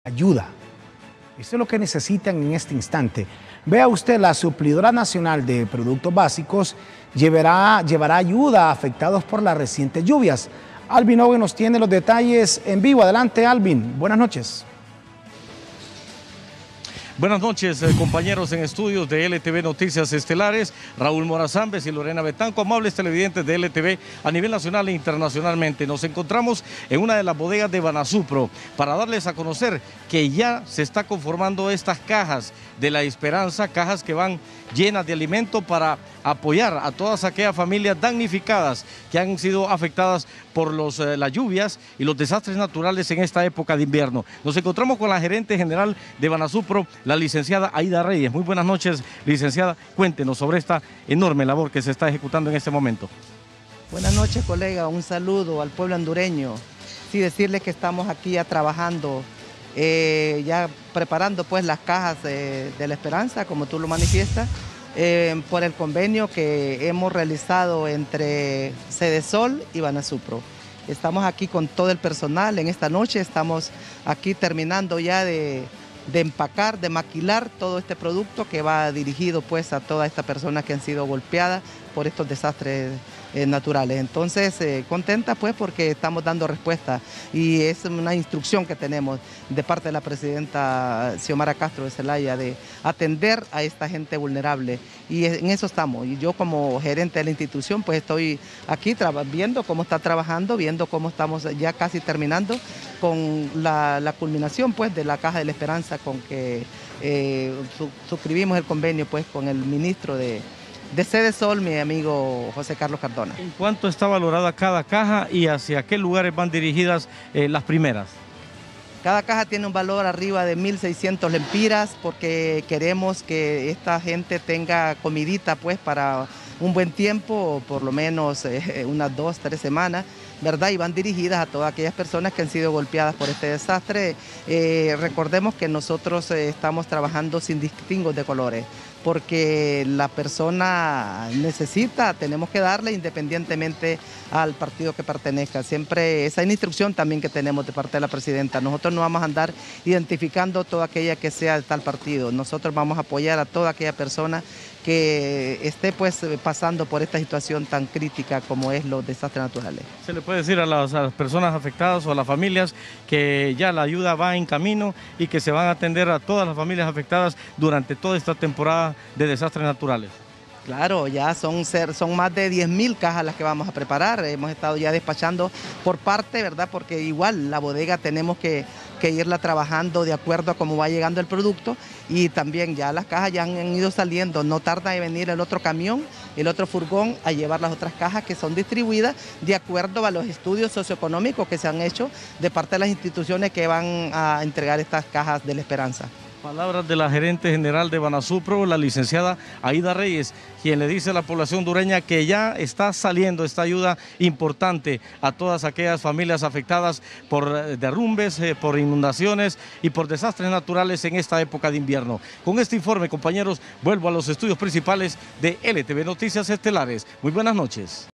ayuda. Esto es lo que necesitan en este instante. Vea usted, la Suplidora Nacional de Productos Básicos llevará ayuda a afectados por las recientes lluvias. Alvin Owen nos tiene los detalles en vivo. Adelante, Alvin. Buenas noches. Buenas noches, compañeros en estudios de LTV Noticias Estelares, Raúl Morazambes y Lorena Betanco, amables televidentes de LTV a nivel nacional e internacionalmente. Nos encontramos en una de las bodegas de Banasupro para darles a conocer que ya se está conformando estas cajas de la esperanza, cajas que van llenas de alimento para apoyar a todas aquellas familias damnificadas que han sido afectadas por las lluvias y los desastres naturales en esta época de invierno. Nos encontramos con la gerente general de Banasupro, la licenciada Aida Reyes. Muy buenas noches, licenciada. Cuéntenos sobre esta enorme labor que se está ejecutando en este momento. Buenas noches, colega. Un saludo al pueblo hondureño. Sí, decirles que estamos aquí ya trabajando, ya preparando pues las cajas de la esperanza, como tú lo manifiestas, por el convenio que hemos realizado entre Cedesol y Banasupro. Estamos aquí con todo el personal. En esta noche estamos aquí terminando ya de empacar, de maquilar todo este producto que va dirigido pues a todas estas personas que han sido golpeadas por estos desastres naturales. Entonces, contenta pues porque estamos dando respuesta y es una instrucción que tenemos de parte de la presidenta Xiomara Castro de Zelaya de atender a esta gente vulnerable, y en eso estamos. Y yo como gerente de la institución pues estoy aquí viendo cómo está trabajando, viendo cómo estamos ya casi terminando con la culminación pues de la Caja de la Esperanza, con que suscribimos el convenio pues con el ministro de Cedesol, mi amigo José Carlos Cardona. ¿En cuánto está valorada cada caja y hacia qué lugares van dirigidas las primeras? Cada caja tiene un valor arriba de 1.600 lempiras porque queremos que esta gente tenga comidita pues para un buen tiempo, por lo menos unas 2 o 3 semanas, ¿verdad? Y van dirigidas a todas aquellas personas que han sido golpeadas por este desastre. Recordemos que nosotros estamos trabajando sin distingos de colores, porque la persona necesita, tenemos que darle independientemente al partido que pertenezca. Siempre esa es una instrucción también que tenemos de parte de la presidenta. Nosotros no vamos a andar identificando toda aquella que sea de tal partido. Nosotros vamos a apoyar a toda aquella persona que esté pues pasando por esta situación tan crítica como es los desastres naturales. ¿Se le puede decir a las personas afectadas o a las familias que ya la ayuda va en camino y que se van a atender a todas las familias afectadas durante toda esta temporada de desastres naturales? Claro, ya son más de 10.000 cajas las que vamos a preparar. Hemos estado ya despachando por parte, ¿verdad? Porque igual la bodega tenemos que irla trabajando de acuerdo a cómo va llegando el producto, y también ya las cajas ya han ido saliendo. No tarda en venir el otro camión, el otro furgón a llevar las otras cajas que son distribuidas de acuerdo a los estudios socioeconómicos que se han hecho de parte de las instituciones que van a entregar estas cajas de la esperanza. Palabras de la gerente general de Banasupro, la licenciada Aida Reyes, quien le dice a la población hondureña que ya está saliendo esta ayuda importante a todas aquellas familias afectadas por derrumbes, por inundaciones y por desastres naturales en esta época de invierno. Con este informe, compañeros, vuelvo a los estudios principales de LTV Noticias Estelares. Muy buenas noches.